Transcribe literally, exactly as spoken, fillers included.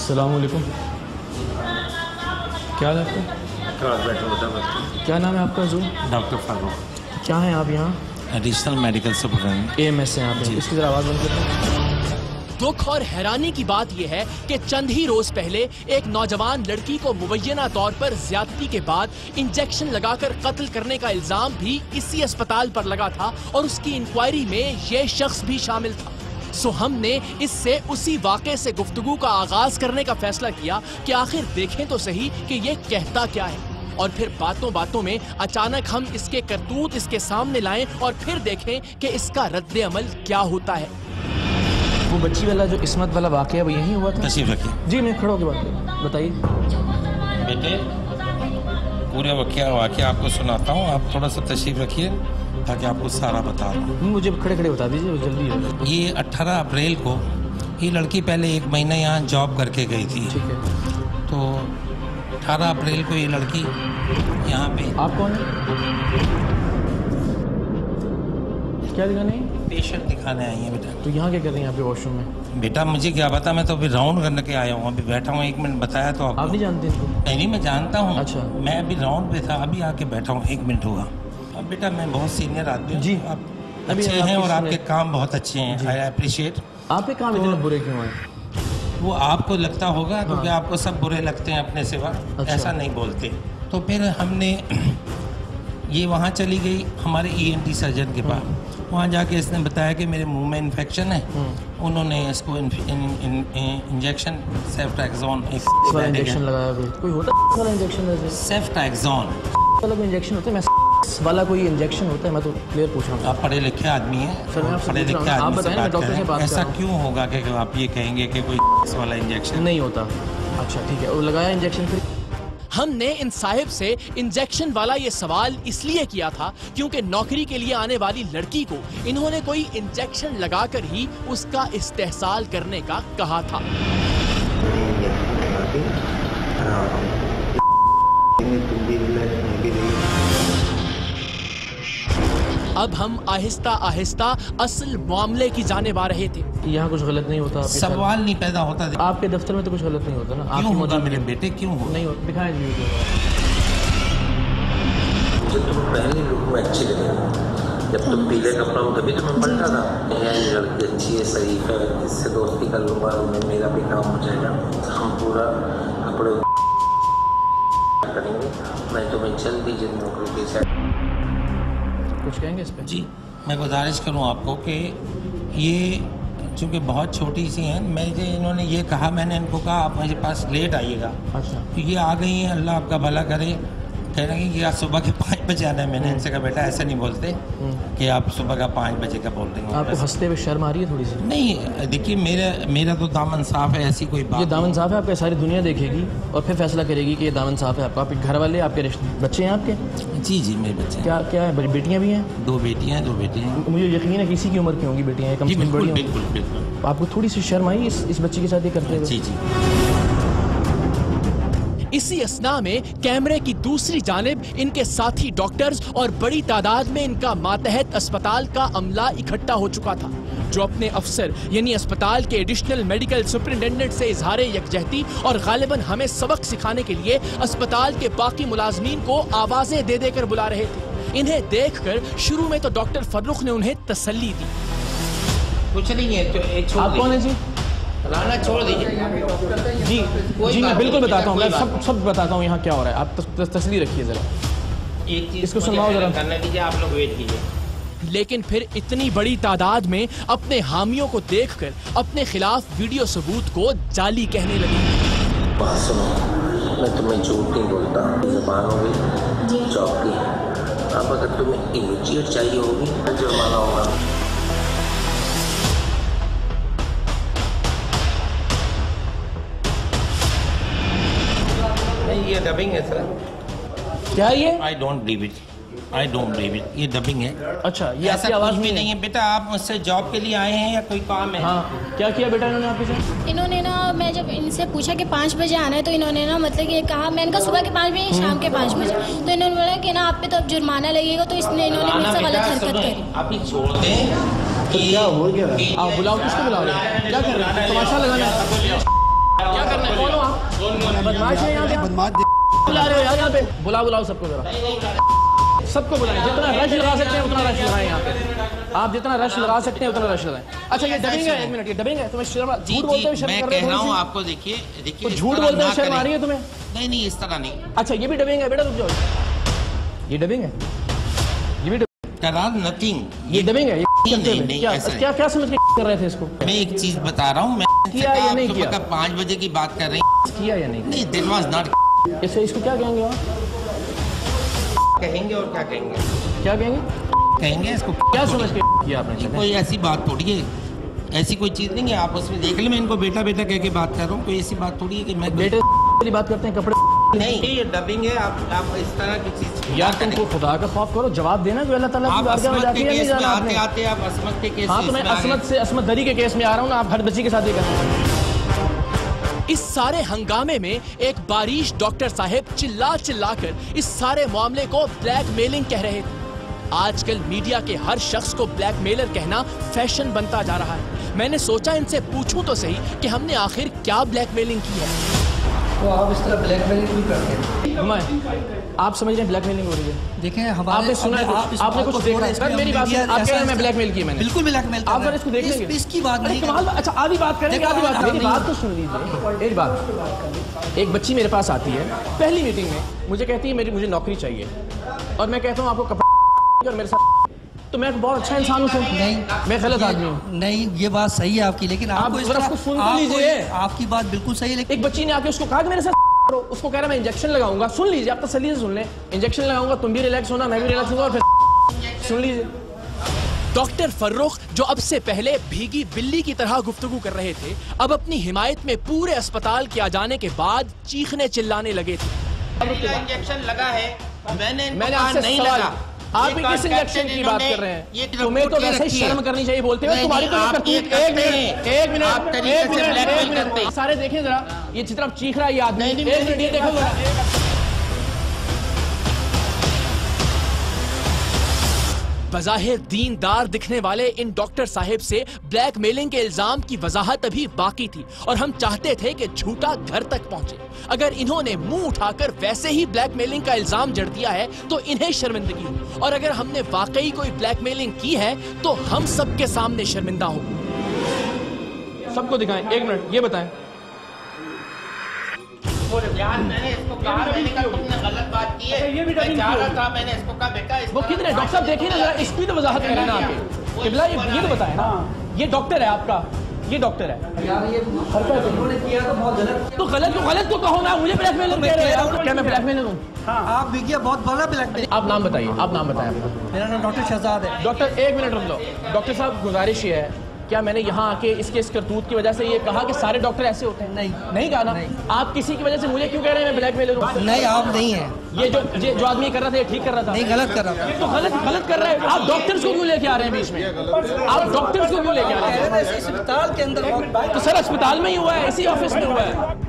अस्सलाम वालेकुम। क्या हाल है आपका? क्या नाम है आपका? जो डॉक्टर फारूक। क्या है आप यहाँ? Additional medical superintendent. A M S से आप हैं। इसकी ज़रा आवाज़ बंद करते। दुख और हैरानी की बात यह है कि चंद ही रोज पहले एक नौजवान लड़की को मुबैना तौर पर ज्यादती के बाद इंजेक्शन लगाकर कत्ल करने का इल्जाम भी इसी अस्पताल पर लगा था और उसकी इंक्वायरी में ये शख्स भी शामिल था। सो हमने इससे उसी वाक़े से गुफ्तगू का आगाज करने का फैसला किया कि आखिर देखें तो सही कि ये कहता क्या है, और फिर बातों बातों में अचानक हम इसके करतूत इसके सामने लाएं और फिर देखें कि इसका रद्द अमल क्या होता है। वो बच्ची वाला जो इस्मत वाला वाक़या वो यही हुआ था? तशरीफ रखिए। जी मैं खड़ा होकर बात करूँ, बताइए। बेटे पूरे वाक़या वाक़या आपको सुनाता हूँ, आप थोड़ा सा तशरीफ रखिए ताकि आपको सारा बता दूँ। मुझे खड़े खड़े बता दीजिए जल्दी। ये अट्ठारह अप्रैल को ये लड़की पहले एक महीना यहाँ जॉब करके गई थी। ठीक है। तो अठारह अप्रैल को ये लड़की यहाँ पे। आप कौन है? क्या दिखाने? पेशेंट दिखाने आई हैं बेटा। तो यहाँ क्या कर रही हैं आप वॉशरूम में? बेटा मुझे क्या पता, मैं तो अभी राउंड करने के आया हूँ, अभी बैठा हूँ। एक मिनट बताया तो आपको। आप नहीं जानते इनको? नहीं नहीं मैं जानता हूँ। अच्छा। मैं अभी राउंड पे था, अभी आके बैठा हूँ, एक मिनट हुआ। अब बेटा मैं बहुत सीनियर आदमी हूँ। जी आप अच्छे हैं और आपके काम बहुत अच्छे हैं, आई अप्रिशिएट। आपके काम इतने बुरे क्यों हैं? वो आपको लगता होगा क्योंकि आपको सब बुरे लगते हैं अपने सिवा। अच्छा। ऐसा नहीं बोलते। तो फिर हमने ये वहाँ चली गई हमारे ई एन टी सर्जन के पास। वहाँ जाके इसने बताया कि मेरे मुंह में इन्फेक्शन है। उन्होंने इसको इंजेक्शन सेफ्ट्रैक्सोन इंजेक्शन लगाया। कोई होता है इंजेक्शन? सेफ्ट्रैक्सोन वाला इंजेक्शन होता है? मैं वाला कोई इंजेक्शन होता है? मैं तो क्लियर पूछ रहा हूँ। आप पढ़े लिखे आदमी हैं सर, मैं आपसे पढ़े पूछ रहा लिखे हूँ। आप आदमी से बताएं, मैं बात डॉक्टर से करें। बात ऐसा कर रहा क्यों होगा कि आप ये कहेंगे कि कोई वाला इंजेक्शन नहीं होता? अच्छा ठीक है, वो लगाया इंजेक्शन। फिर हमने इन साहिब से इंजेक्शन वाला ये सवाल इसलिए किया था क्योंकि नौकरी के लिए आने वाली लड़की को इन्होंने कोई इंजेक्शन लगाकर ही उसका इस्तेहसाल करने का कहा था। अब हम आहिस्ता आहिस्ता असल मामले की जानिब आ रहे थे। यहाँ कुछ गलत नहीं होता? सवाल नहीं पैदा होता। आपके दफ्तर में तो कुछ गलत नहीं होता ना? क्यों होगा मेरे बेटे, क्यों हो नहीं होता? दिखाएं जी। मुझे तो पहले लुक में अच्छी लगी, जब तुम पीले कपड़ा में तभी तो मैं पलटा था। ये लड़की अच्छी है, शरीफ है, इससे दोस्ती कर लूँगा, मैं मेरा भी काम हो जाएगा। हम पूरा कपड़े करेंगे, मैं तुम्हें जल्दी जल्दी नौकरी के साथ। कुछ कहेंगे इस पर? जी मैं गुजारिश करूं आपको कि ये चूँकि बहुत छोटी सी हैं, मैं इन्होंने ये कहा, मैंने इनको कहा आप मेरे पास लेट आइएगा। अच्छा। तो ये आ गई हैं, अल्लाह आपका भला करे। कह रहे हैं कि आज सुबह के पाँच बजे आना है। मैंने इनसे कहा बेटा ऐसे नहीं बोलते कि आप सुबह का पाँच बजे का बोल रहे हो। आपको हंसते हुए शर्म आ रही है थोड़ी सी? नहीं देखिए मेरा मेरा तो दामन साफ है, ऐसी कोई बात। ये दामन साफ है आपका? सारी दुनिया देखेगी और फिर फैसला करेगी कि ये दामन साफ है आपका। आपके घर वाले, आपके रिश्ते, बच्चे हैं आपके? जी जी मेरे बच्चे। क्या क्या है? बेटियाँ भी हैं? दो बेटियाँ दो बेटे हैं। मुझे यकीन है किसी की उम्र की होंगी बेटियाँ, कम से कम बड़ी। बिल्कुल बिल्कुल। आपको थोड़ी सी शर्म आई इस इस बच्चे के साथ ये करते हुए? जी जी। इसी असना में कैमरे की दूसरी जानिब इनके साथी डॉक्टर्स और बड़ी तादाद में इनका मातहत अस्पताल का अमला इकट्ठा हो चुका था, जो अपने अफसर यानी अस्पताल के एडिशनल मेडिकल सुपरिटेंडेंट से इजहार यकजहती और गालिबन हमें सबक सिखाने के लिए अस्पताल के बाकी मुलाजमीन को आवाजें दे देकर बुला रहे थे। इन्हें देखकर शुरू में तो डॉक्टर फर्रुख ने उन्हें तसल्ली दी। कुछ नहीं है तो एक छोड़। आप कौन है जी? लाना छोड़ दीजिए। जी जी मैं बिल्कुल बताता हूँ, मैं सब सब बताता हूँ यहाँ क्या हो रहा है। आप तस, तसल्ली रखिए जरा, एक चीज इसको सुनवाओ जरा। करने दीजिए, आप लोग वेट कीजिए। लेकिन फिर इतनी बड़ी तादाद में अपने हामियों को देखकर अपने खिलाफ वीडियो सबूत को जाली कहने लगे। बात सुनो, मैं तुम्हें झूठ नहीं बोलता, ज़बान होगी जॉब की। अब अगर तुम्हें इमीडिएट चाहिए होगी तो जुर्माना होगा। ये डबिंग है सर। क्या है ये? I don't believe it, I don't believe it. ये डबिंग है। अच्छा ये ऐसा आपकी आवाज़ कुछ भी में नहीं है बेटा। आप मुझसे जॉब के लिए आए हैं या कोई काम है? हाँ क्या किया बेटा इन्होंने आपके साथ? इन्होंने ना, मैं जब इनसे पूछा कि पाँच बजे आना है तो इन्होंने ना मतलब कि कहा, मैंने कहा सुबह के पाँच बजे शाम के पाँच बजे, तो इन्होंने बोला कि ना आप पे तो अब जुर्माना लगेगा, तो इसने इन्होंने मुझसे गलत हरकत करी। आप ही छोड़ दें। क्या हो गया? आप बुलाओ, किसको बुला रहे हैं? क्या कर रहे हैं? तमाशा लगाना है? क्या करना है? बदमाश है यहाँ पे, बुला रहे हो यार यहाँ पे, बुला बुलाओ सबको जरा, सबको बुलाएं, जितना रश लगा सकते हैं उतना रश लगाएं यहाँ पे, आप जितना रश लगा सकते हैं उतना रश लगाएं। अच्छा ये डबिंग है, एक मिनट, ये डबिंग है, तुम्हें शर्म, झूठ बोलते हुए शर्म कर रहे हो? आपको देखिए देखिए, झूठ बोलते हुए शर्म आ रही है तुम्हें? नहीं नहीं, इस तरह नहीं। अच्छा ये भी डबिंग है बेटा, रुक जाओ, ये डबिंग है, ये भी नथिंग, ये डबिंग है, क्या क्या समझ के कर रहे थे इसको? मैं एक चीज बता रहा हूँ, मैं किया या नहीं किया? पाँच बजे की बात कर रही हैं, किया या नहीं? नहीं, दिल वाज नॉट। इससे इसको क्या कहेंगे आप? कहेंगे और क्या कहेंगे? क्या कहेंगे? कहेंगे इसको क्या समझ के किया आपने? कोई ऐसी बात थोड़ी है, ऐसी कोई चीज नहीं है, आप उसमें देख ले, मैं इनको बेटा बेटा कह के बात कर रहा हूँ, कोई ऐसी बात थोड़ी है कि मैं बेटे वाली बात करते हैं, कपड़े नहीं, ये डबिंग है, आप आप इस तरह की चीज यार, तुमको खुदा का खौफ करो, जवाब देना कि अल्लाह ताला की बारगाह में जाती है नहीं जाना आपने? आते आप असमत के केस। हाँ तो मैं असमत से असमत दरी के केस में आ रहा हूँ ना, आप हर बच्ची के साथ ये करते हैं। इस सारे हंगामे में एक बारिश डॉक्टर साहब चिल्ला चिल्ला कर इस सारे मामले को ब्लैकमेलिंग कह रहे थे। आजकल मीडिया के हर शख्स को ब्लैकमेलर कहना फैशन बनता जा रहा है। मैंने सोचा इनसे पूछूं तो सही कि हमने आखिर क्या ब्लैकमेलिंग की है। तो आप इस तरह ब्लैकमेलिंग क्यों करते हैं? मैं आप समझ रहे हैं ब्लैकमेलिंग हो रही है? देखें हमारे आपने सुना है, आप आपने कुछ देखा है? सर मेरी बात सुनिए, आप कह रहे हैं मैं ब्लैकमेल की, मैंने बिल्कुल ब्लैकमेल आप सर इसको देख लेंगे, इसकी बात नहीं। अच्छा आधी बात करेंगे, आधी बात मेरी बात तो सुन लीजिए। एक बात, एक बच्ची मेरे पास आती है पहली मीटिंग में, मुझे कहती है मेरी मुझे नौकरी चाहिए, और मैं कहता हूँ आपको कपड़ा और मेरे साथ, तो मैं बहुत अच्छा इंसान हूँ। नहीं, मैं गलत आदमी हूँ? नहीं, ये बात सही है आपकी, लेकिन आप आपको इसको सुन लीजिए। आपकी बात बिल्कुल सही है, लेकिन एक बच्ची ने आके उसको कहा कि मेरे साथ, उसको कह रहा मैं इंजेक्शन लगाऊंगा। सुन लीजिए, आप तसल्ली से सुन लें, इंजेक्शन लगाऊंगा, तुम भी रिलैक्स होना, मैं भी रिलैक्स होगा, और फिर सुन लीजिए। डॉक्टर फर्रुख जो अब से पहले भीगी बिल्ली की तरह गुफ्तगू कर रहे थे, अब अपनी हिमायत में पूरे अस्पताल के आ जाने के बाद चीखने चिल्लाने लगे थे। इंजेक्शन लगा है, मैंने मैंने आपसे नहीं सवाल, लगा। आप भी किस इंजेक्शन की बात कर रहे हैं? तुम्हें तो वैसे ही शर्म करनी चाहिए बोलते हुए, तुम्हारी तो करतूत। एक मिनट, एक मिनट, एक मिनट, एक मिनट, सारे देखें जरा, ये चित्र चीख रहा है ये आदमी, एक मिनट ये देखो जरा। बज़ाहिर दीनदार दिखने वाले इन डॉक्टर साहिब से ब्लैकमेलिंग के इल्जाम की वजाहत अभी बाकी थी, और हम चाहते थे कि झूठा घर तक पहुंचे। अगर इन्होंने मुंह उठाकर वैसे ही ब्लैकमेलिंग का इल्जाम जड़ दिया है तो इन्हें शर्मिंदगी हो, और अगर हमने वाकई कोई ब्लैकमेलिंग की है तो हम सबके सामने शर्मिंदा हो। सबको दिखाएं, एक मिनट ये बताएं। यार मैंने इसको कहा, मैंने कहा तुमने गलत बात की है, मैं चाह रहा था, मैंने इसको कहा बेटा वो कितने डॉक्टर साहब देखिए ना जरा, इसकी तो वजाहत करें ना आके। किबला ये ये तो बताएं ना, ये डॉक्टर है आपका, ये डॉक्टर है यार, ये हरकत उन्होंने किया तो बहुत गलत। तो गलत को गलत को कहो ना, मुझे ब्लैकमेलर कह रहे हो? क्या मैं ब्लैकमेलर हूँ? आप भी किया बहुत बड़ा ब्लैकमेल। आप नाम बताइए, आप नाम बताएं अपना। मेरा नाम डॉक्टर शहजाद है। डॉक्टर एक मिनट रुक लो। डॉक्टर साहब गुजारिश ये है, क्या मैंने यहाँ आके इसके इस करतूत की वजह से ये कहा कि सारे डॉक्टर ऐसे होते हैं? नहीं, नहीं कहा ना। आप किसी की वजह से मुझे क्यों कह रहे हैं मैं ब्लैकमेलर हूँ? नहीं, आप नहीं है। ये जो ये जो आदमी कर रहा था ये ठीक कर रहा था? नहीं, गलत कर रहा था। तो गलत गलत कर रहा है। आप डॉक्टर्स को क्यों लेके आ रहे हैं बीच में? आप डॉक्टर्स को क्यों लेके आ रहे हैं? अस्पताल के अंदर तो सर अस्पताल में ही हुआ है, इसी ऑफिस में हुआ है।